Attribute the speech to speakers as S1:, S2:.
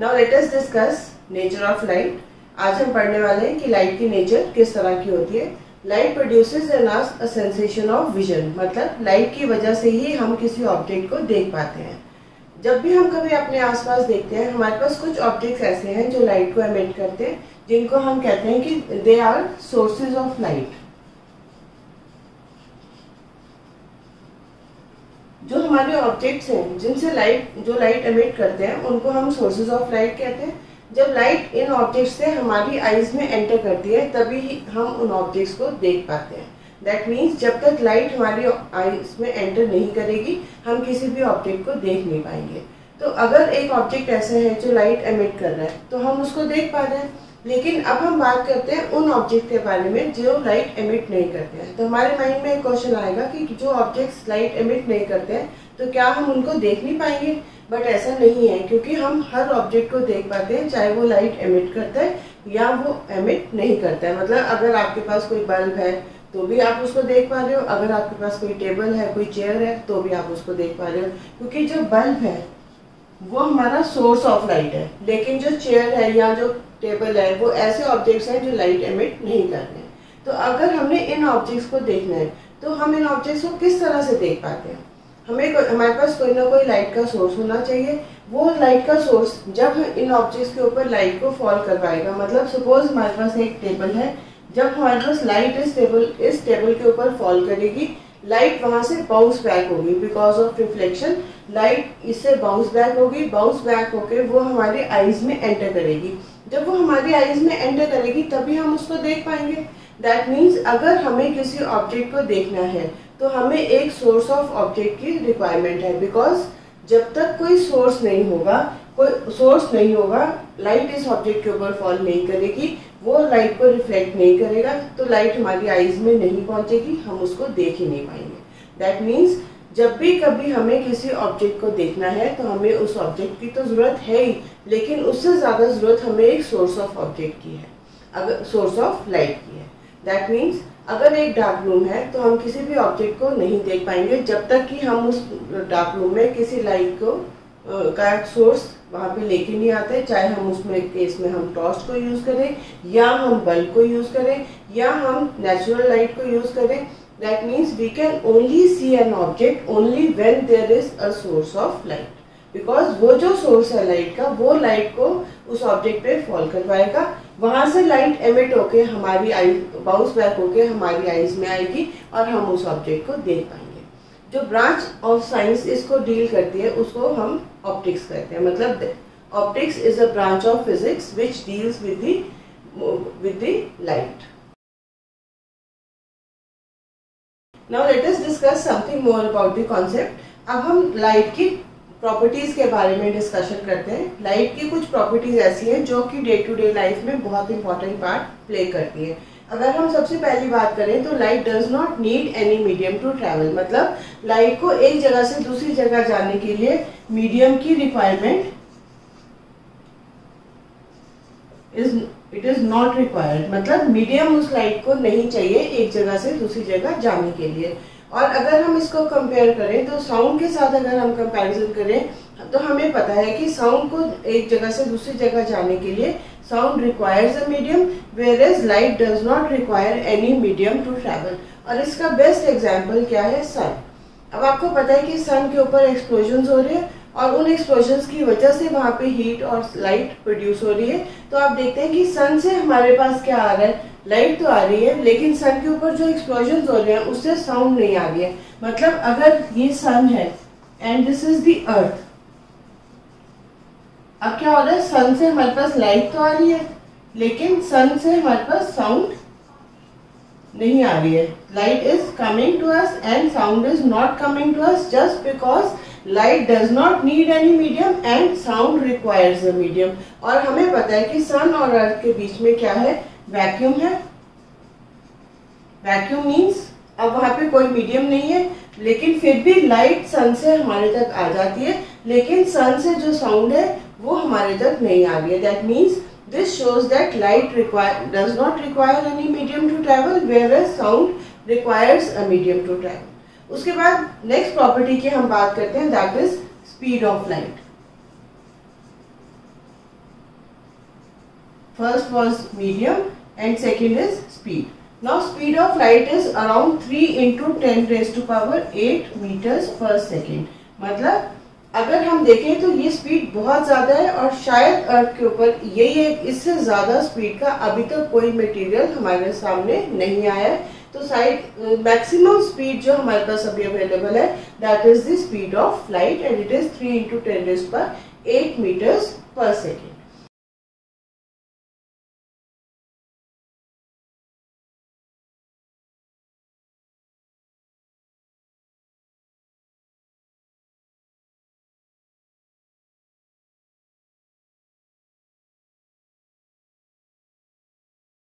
S1: Now let us discuss nature of light. आज हम पढ़ने वाले हैं कि लाइट की नेचर किस तरह की होती है। Light produces in us a sensation of vision, मतलब लाइट की वजह से ही हम किसी ऑब्जेक्ट को देख पाते हैं। जब भी हम कभी अपने आसपास देखते हैं, हमारे पास कुछ ऑब्जेक्ट्स ऐसे हैं जो लाइट को एमिट करते हैं, जिनको हम कहते हैं कि they are sources of light. जो हमारे ऑब्जेक्ट्स हैं जिनसे जो लाइट एमिट करते हैं, उनको हम सोर्सेज ऑफ लाइट कहते हैं। जब लाइट इन ऑब्जेक्ट्स से हमारी आईज में एंटर करती है, तभी हम उन ऑब्जेक्ट्स को देख पाते हैं। दैट मीन्स जब तक लाइट हमारी आईज में एंटर नहीं करेगी, हम किसी भी ऑब्जेक्ट को देख नहीं पाएंगे। तो अगर एक ऑब्जेक्ट ऐसे है जो लाइट एमिट कर रहा है, तो हम उसको देख पा रहे हैं। लेकिन अब हम बात करते हैं उन ऑब्जेक्ट के बारे में जो लाइट एमिट नहीं करते हैं। तो हमारे माइंड में एक क्वेश्चन आएगा कि जो ऑब्जेक्ट्स लाइट एमिट नहीं करते हैं, तो क्या हम उनको देख नहीं पाएंगे? बट ऐसा नहीं है, क्योंकि हम हर ऑब्जेक्ट को देख पाते हैं, चाहे वो लाइट एमिट करता है या वो एमिट नहीं करता है। मतलब अगर आपके पास कोई बल्ब है तो भी आप उसको देख पा रहे हो, अगर आपके पास कोई टेबल है, कोई चेयर है, तो भी आप उसको देख पा रहे हो, क्योंकि जो बल्ब है वो हमारा सोर्स ऑफ लाइट है। लेकिन जो चेयर है या जो टेबल है, वो ऐसे ऑब्जेक्ट्स हैं जो लाइट एमिट नहीं कर रहे हैं। तो अगर हमने इन ऑब्जेक्ट्स को देखना है, तो हम इन ऑब्जेक्ट्स को किस तरह से देख पाते हैं? हमारे पास कोई ना कोई लाइट का सोर्स होना चाहिए। वो लाइट का सोर्स जब इन ऑब्जेक्ट्स के ऊपर लाइट को फॉल करवाएगा, मतलब सपोज हमारे पास एक टेबल है, जब हमारे पास लाइट इस टेबल के ऊपर फॉल करेगी, लाइट वहां से बाउंस बैक होगी बिकॉज ऑफ रिफ्लेक्शन। लाइट इससे बाउंस बैक होगी, बाउंस बैक होके वो हमारे आईज में एंटर करेगी। जब वो हमारी आईज में एंटर करेगी, तभी हम उसको देख पाएंगे। दैट मीन्स अगर हमें किसी ऑब्जेक्ट को देखना है, तो हमें एक सोर्स ऑफ ऑब्जेक्ट की रिक्वायरमेंट है। बिकॉज जब तक कोई सोर्स नहीं होगा, लाइट इस ऑब्जेक्ट के ऊपर फॉल नहीं करेगी, वो लाइट को रिफ्लेक्ट नहीं करेगा, तो लाइट हमारी आईज में नहीं पहुंचेगी, हम उसको देख ही नहीं पाएंगे। दैट मीन्स जब भी कभी हमें किसी ऑब्जेक्ट को देखना है, तो हमें उस ऑब्जेक्ट की तो जरूरत है ही, लेकिन उससे ज्यादा जरूरत हमें एक सोर्स ऑफ ऑब्जेक्ट की है, अगर सोर्स ऑफ लाइट की है। दैट मीन्स अगर एक डार्क रूम है, तो हम किसी भी ऑब्जेक्ट को नहीं देख पाएंगे जब तक कि हम उस डार्क रूम में किसी लाइट को का सोर्स वहां पे लेके नहीं आते। चाहे हम उसमें केस में हम टॉर्च को यूज करें, या हम बल्ब को यूज करें, या हम नेचुरल लाइट को यूज करें। That means we can only see an object only when there is a source of light, because वो जो सोर्स है लाइट का, वो लाइट को उस ऑब्जेक्ट पे फॉल करवाएगा, वहां से लाइट एमिट होके हमारी आई बाउंस बैक होके हमारी आईज में आएगी और हम उस ऑब्जेक्ट को देख पाएंगे। जो ब्रांच ऑफ साइंस इसको डील करती है, उसको हम ऑप्टिक्स कहते हैं। मतलब optics is a branch of physics which deals with the light. Now let us discuss something more about the concept. अब हम लाइट की प्रॉपर्टीज के बारे में डिस्कशन करते हैं। लाइट की कुछ प्रॉपर्टीज ऐसी हैं जो कि डे टू डे लाइफ में बहुत इंपॉर्टेंट पार्ट प्ले करती है। अगर हम सबसे पहली बात करें, तो light does not need any medium to travel. मतलब लाइट को एक जगह से दूसरी जगह जाने के लिए मीडियम की requirement it is not required. मतलब मीडियम उस लाइट को नहीं चाहिए एक जगह से दूसरी जगह जाने के लिए। और अगर हम इसको कंपेयर करें, तो साउंड के साथ अगर हम कंपैरिजन करें, तो हमें पता है कि साउंड को एक जगह से दूसरी जगह जाने के लिए sound requires a medium, whereas light does not require any medium to travel. और इसका बेस्ट एग्जांपल क्या है? सन। अब आपको पता है कि सन के ऊपर एक्सप्लोजन्स हो रहे हैं, और उन एक्सप्लोजन्स की वजह से वहां पे हीट और लाइट प्रोड्यूस हो रही है। तो आप देखते हैं कि सन से हमारे पास क्या आ रहा है? लाइट तो आ रही है, लेकिन सन के ऊपर जो एक्सप्लोजन्स हो रहे हैं, उससे साउंड नहीं आ रही है। मतलब अगर ये सन है and this is the earth, अब क्या हो रहा है? सन से हमारे पास लाइट तो आ रही है, लेकिन सन से हमारे पास साउंड नहीं आ रही है। Light is coming to us and sound is not coming to us, just because light does not need any medium and sound requires a medium. और हमें पता है कि सन और अर्थ के बीच में क्या है? वैक्यूम है। वैक्यूम मीन्स अब वहां पे कोई मीडियम नहीं है, लेकिन फिर भी लाइट सन से हमारे तक आ जाती है, लेकिन सन से जो साउंड है वो हमारे तक नहीं आ रही है। That means this shows that light does not require any medium to travel, whereas sound requires a medium to travel. उसके बाद नेक्स्ट प्रॉपर्टी की हम बात करते हैं, that is speed of light. first was medium and second is speed. Now speed of light is around 3 into 10 raised to power 8 meters per second. मतलब अगर हम देखें तो ये स्पीड बहुत ज़्यादा है और शायद अर्थ के ऊपर यही एक इससे ज़्यादा स्पीड का अभी तक कोई मटेरियल हमारे सामने नहीं आया है। तो शायद मैक्सिमम स्पीड जो हमारे पास अभी अवेलेबल है that is the speed of light and it is 3 into 10 raised to power 8 meters per second.